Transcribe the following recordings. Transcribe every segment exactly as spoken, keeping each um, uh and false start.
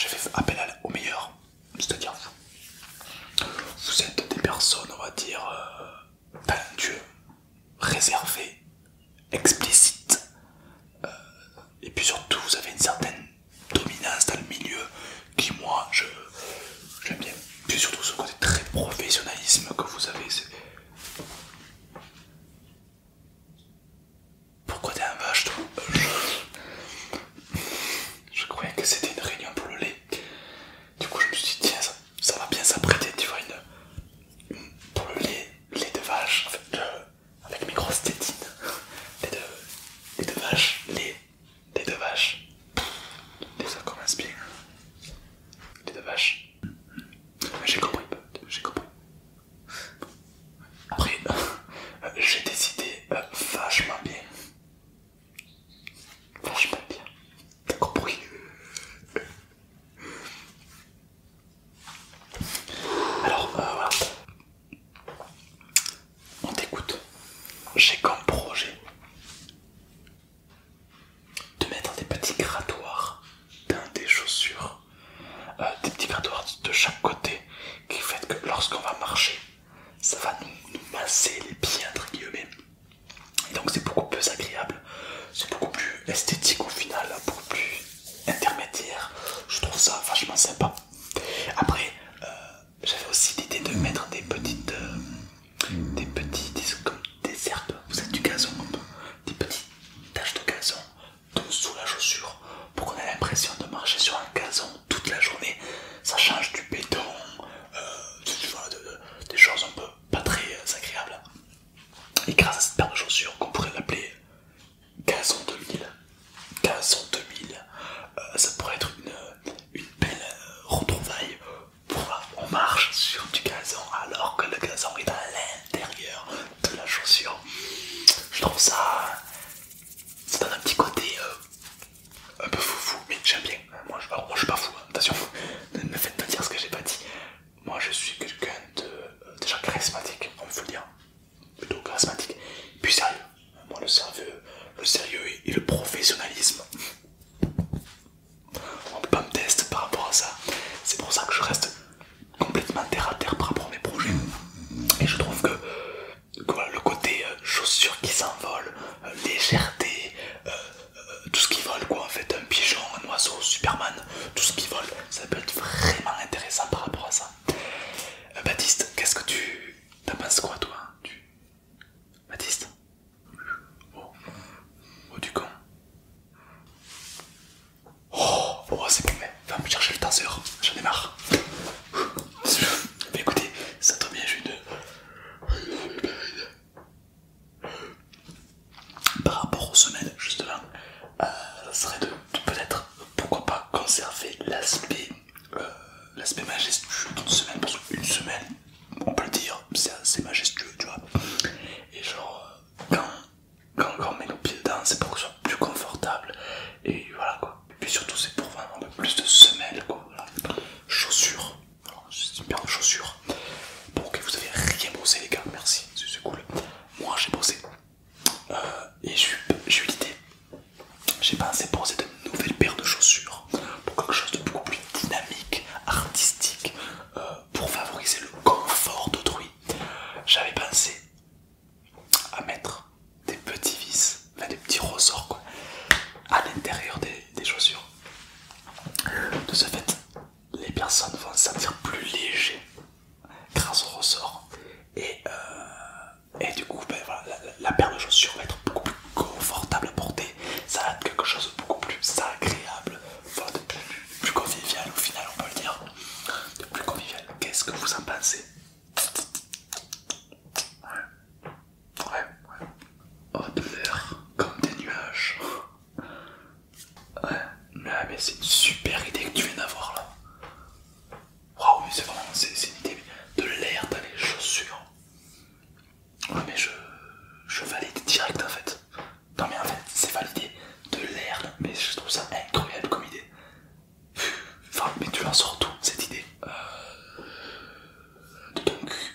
j'ai fait appel à, au meilleur, c'est-à-dire vous. Vous êtes des personnes, on va dire, euh, talentueuses, réservées, explicites, euh, et puis surtout vous avez une certaine dominance dans le milieu qui moi je j'aime bien. Puis surtout ce côté très professionnalisme que vous avez. Pourquoi t'es un vache toi? je... je croyais que c'était une réunion pour le lait. Du coup je me suis dit tiens ça, ça va bien s'apprêter, tu vois, une... une... pour le lait, lait de vache, en fait, je... avec mes grosses tétines. Lait de, lait de vache, lait, lait de vache. Et ça commence bien. Lait de vache. J'ai compris, j'ai compris. Après, euh, j'ai des idées euh, vachement bien. Vachement bien. T'as compris? Alors, euh, voilà. On t'écoute. J'ai comme projet de mettre des petits grattoirs dans des chaussures. Euh, des petits grattoirs de chaque côté qui fait que lorsqu'on va marcher, ça va nous, nous masser les pieds entre guillemets. Et donc c'est beaucoup plus agréable, c'est beaucoup plus esthétique au final, beaucoup plus intermédiaire. Je trouve ça vachement sympa. Après, euh, j'avais aussi l'idée de mettre des petites, euh, des petits, des, comme des herbes, vous êtes du gazon, des petites taches de gazon dessous la chaussure pour qu'on ait l'impression de marcher sur un gazon toute la journée. Ça change du béton, euh, tu vois, de, de, des choses un peu pas très euh, agréables. Et grâce à cette paire de chaussures qu'on pourrait l'appeler gazon deux mille, gazon deux mille, euh, ça pourrait être une, une belle euh, retrouvaille pour on marche sur du gazon alors que le gazon est à l'intérieur de la chaussure. Je trouve ça, ça donne un petit côté euh, un peu foufou, mais j'aime bien. Moi je, alors, moi je suis pas fou, hein, attention, ne me faites pas dire ce que j'ai pas dit. Moi je suis quelqu'un de euh, déjà charismatique, on peut le dire, plutôt charismatique, puis sérieux. Moi le sérieux, le sérieux et, et le professionnalisme, on peut pas me tester par rapport à ça. C'est pour ça que je reste complètement terre à terre par rapport à mes projets. Et je trouve que, que voilà, le côté euh, chaussures qui s'envolent, euh, légèreté, euh, euh, tout ce qui vole quoi en fait, un pigeon, un oiseau, Superman, tout ce qui vole, ça peut être vraiment intéressant par rapport à ça. Euh, Baptiste, qu'est-ce que tu... t'en penses quoi toi tu... Baptiste? Oh, oh du con. Oh, oh c'est bon, mais va me chercher le tasseur, j'en ai marre. Mais écoutez, ça tombe bien, j'ai une... Par rapport aux semelles, justement, euh, ça serait de, de peut-être, pourquoi pas, conserver l'aspect euh, l'aspect majestueux d'une semelle, parce qu'une semelle, on peut le dire, c'est assez majestueux, tu vois. Et genre, euh, quand, quand, quand on met nos pieds dedans, c'est pour que ce soit plus confortable, et voilà quoi. Et puis surtout, c'est pour vendre un peu plus de semelles, quoi. Voilà. Chaussures, c'est une paire de chaussures. Bon, ok, vous avez rien bossé, les gars, merci, c'est cool. Moi, j'ai bossé. Euh, et j'ai eu l'idée, j'ai pensé poser de nouvelles paires de chaussures pour quelque chose de beaucoup plus dynamique, artistique, euh, pour favoriser le confort d'autrui. J'avais pensé à mettre des petits vis, enfin des petits ressorts quoi, à l'intérieur des, des chaussures. De ce fait, les personnes vont se sentir plus légers grâce au ressort et, euh, et du coup ben, voilà, la, la paire de chaussures va être beaucoup plus confortable à porter, ça va être quelque chose de beaucoup plus agréable, enfin, de plus, plus convivial au final on peut le dire, de plus convivial. Qu'est-ce que vous en pensez? Ouais, ouais, ouais. Oh de l'air comme des nuages. Ouais, mais, mais c'est une super idée que tu viens d'avoir là. Waouh, mais c'est vraiment, c'est une idée de l'air dans les chaussures. Ouais mais je, je valide direct en fait. Non mais en fait c'est validé de l'air, mais je trouve ça incroyable comme idée. Enfin mais tu la sors d'où cette idée? euh, De ton cul.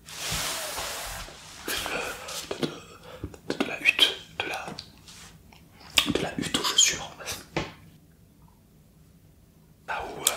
De, de, de, de la hutte, de la, de la hutte aux chaussures. Ah ou euh,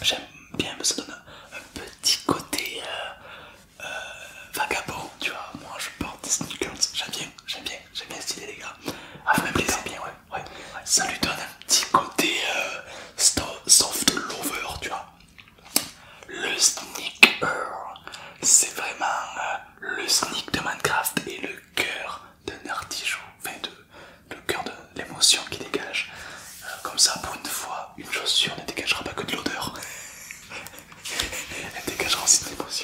J'aime bien, mais ça donne un, un petit côté euh, euh, vagabond, tu vois. Moi je porte des sneakers, j'aime bien, j'aime bien, j'aime bien stylé les gars. Ah, vous m'aimez bien, ouais, ouais, ouais. Ça lui donne un petit côté euh, soft lover, tu vois. Le sneaker, c'est vraiment euh, le sneak de Minecraft et le cœur d'un artichaut, enfin de, le cœur de l'émotion qui dégage. Euh, comme ça, pour une fois, une chaussure ne dégagera pas que de l'odeur. Elle dégagera aussi de l'émotion.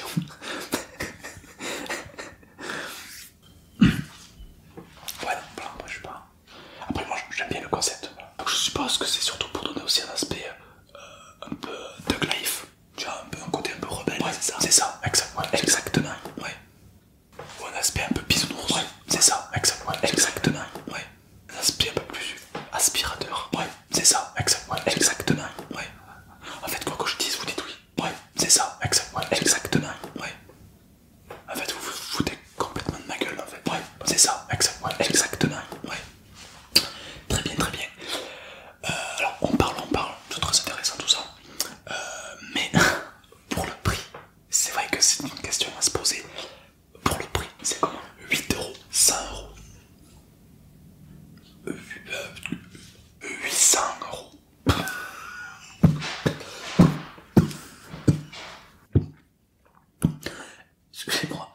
Voilà, voilà, après je sais pas. Après moi j'aime bien le concept. Donc je suppose que c'est surtout pour donner aussi un aspect euh, un peu Thug Life. Tu vois, un peu un côté un peu rebelle. Ouais, c'est ça. C'est ça, exact, ouais, exactement. Ouais. Ou un aspect un peu bisounours. Ouais, c'est ça, exact, ouais, exactement. Ouais. Un aspect un peu plus aspirateur. Ouais, c'est ça, exact, ouais, exactement. Ouais. En fait, quoi que je dise, vous dites oui. Ouais, c'est ça, exact, ouais, exactement. Ouais. En fait, vous vous foutez complètement de ma gueule, en fait. Ouais, c'est ça, exact, ouais, exactement. Ouais. Très bien, très bien. Euh, alors, on parle, on parle, c'est très intéressant tout ça. Euh, mais pour le prix, c'est vrai que c'est une question à se poser. Pour le prix, c'est comment? huit euros, cent euros, huit cents euros. Excusez-moi.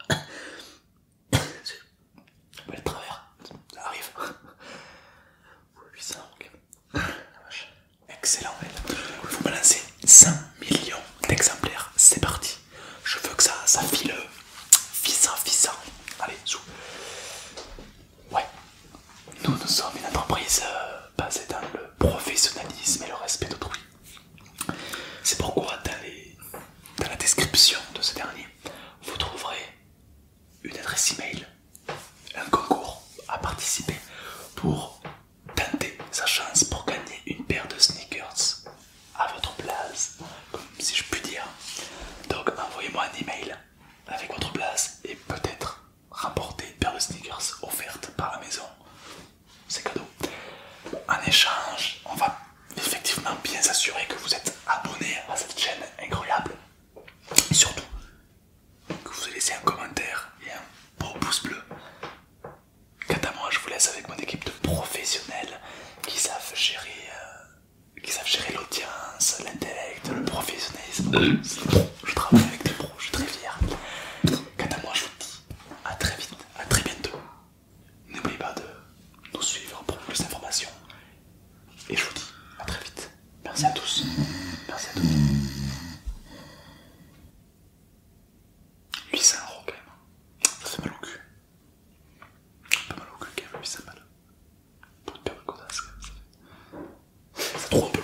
Le travers, ça arrive. huit cents euros, ok. La vache. Excellent. Vous balancez cinq millions d'exemplaires. C'est parti. Je veux que ça, ça file. Fissa, fissa. Allez, zou. Ouais. Nous, nous sommes une entreprise euh, basée dans le professionnalisme et le respect d'autrui. C'est pourquoi dans, les, dans la description de ce dernier, vous trouverez une adresse email, un concours à participer pour tenter sa chance pour gagner une paire de sneakers à votre place, comme si je puis dire. Donc envoyez-moi un email avec votre place et peut-être remporter une paire de sneakers offerte par la maison. C'est cadeau. En échange, on va effectivement bien s'assurer que vous êtes abonné à cette chaîne incroyable. Et surtout, que vous laissez un commentaire et un beau pouce bleu. Quant à moi, je vous laisse avec mon équipe de professionnels qui savent gérer, euh, qui savent gérer l'audience, l'intellect, le professionnalisme. Je travaille avec des pros, je suis très fier. Quant à moi, je vous dis à très vite, à très bientôt. N'oubliez pas de nous suivre pour plus d'informations. Et je vous dis à très vite. Merci à tous. Merci à tous. huit cents euros quand même. Ça fait mal au cul. Un peu mal au cul quand même, huit cents balles. Pour une paire de godasses quand même. C'est trop un peu